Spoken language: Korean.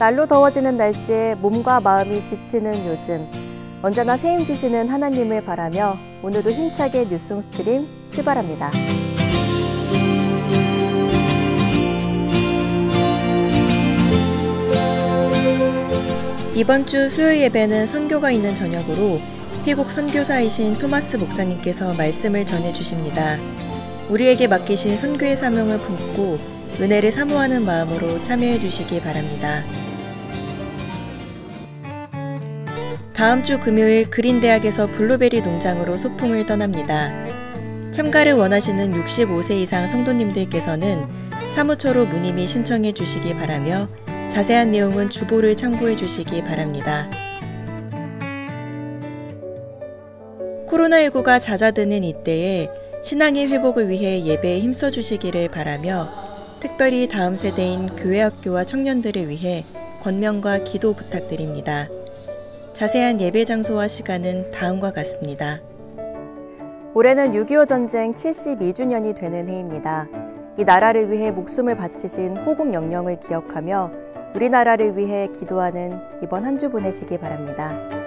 날로 더워지는 날씨에 몸과 마음이 지치는 요즘, 언제나 새 힘 주시는 하나님을 바라며 오늘도 힘차게 뉴스송 스트림 출발합니다. 이번 주 수요일 예배는 선교가 있는 저녁으로 희곡 선교사이신 토마스 목사님께서 말씀을 전해주십니다. 우리에게 맡기신 선교의 사명을 품고 은혜를 사모하는 마음으로 참여해 주시기 바랍니다. 다음 주 금요일 그린대학에서 블루베리 농장으로 소풍을 떠납니다. 참가를 원하시는 65세 이상 성도님들께서는 사무처로 문의 및 신청해 주시기 바라며 자세한 내용은 주보를 참고해 주시기 바랍니다. 코로나19가 잦아드는 이때에 신앙의 회복을 위해 예배에 힘써 주시기를 바라며 특별히 다음 세대인 교회학교와 청년들을 위해 권면과 기도 부탁드립니다. 자세한 예배 장소와 시간은 다음과 같습니다. 올해는 6.25 전쟁 72주년이 되는 해입니다. 이 나라를 위해 목숨을 바치신 호국 영령을 기억하며 우리나라를 위해 기도하는 이번 한 주 보내시기 바랍니다.